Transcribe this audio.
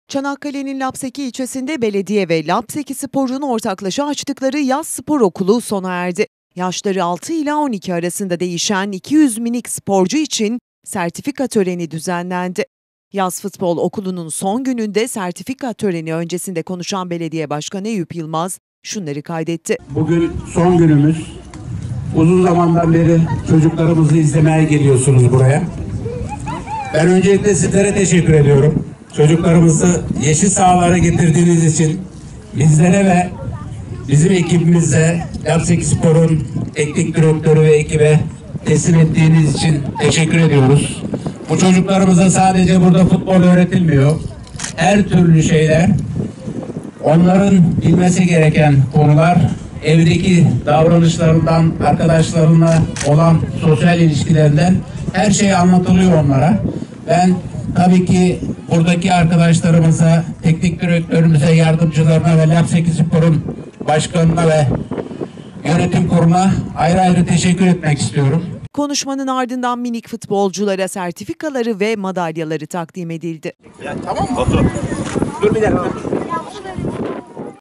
Çanakkale'nin Lapseki ilçesinde belediye ve Lapseki Spor'un ortaklaşa açtıkları yaz spor okulu sona erdi. Yaşları 6 ila 12 arasında değişen 200 minik sporcu için sertifika töreni düzenlendi. Yaz futbol okulunun son gününde sertifika töreni öncesinde konuşan Belediye Başkanı Eyüp Yılmaz şunları kaydetti. Bugün son günümüz. Uzun zamandan beri çocuklarımızı izlemeye geliyorsunuz buraya. Ben öncelikle sizlere teşekkür ediyorum. Çocuklarımızı yeşil sahalara getirdiğiniz için bizlere ve bizim ekibimize, Lapseki Spor'un teknik direktörü ve ekibe teslim ettiğiniz için teşekkür ediyoruz. Bu çocuklarımıza sadece burada futbol öğretilmiyor. Her türlü şeyler, onların bilmesi gereken konular, evdeki davranışlarından, arkadaşlarına olan sosyal ilişkilerinden her şey anlatılıyor onlara. Ben tabii ki buradaki arkadaşlarımıza, teknik direktörümüze, yardımcılarına ve Lapseki Spor'un başkanına ve yönetim kuruluna ayrı ayrı teşekkür etmek istiyorum. Konuşmanın ardından minik futbolculara sertifikaları ve madalyaları takdim edildi. Ya, tamam mı? Dur bir dakika.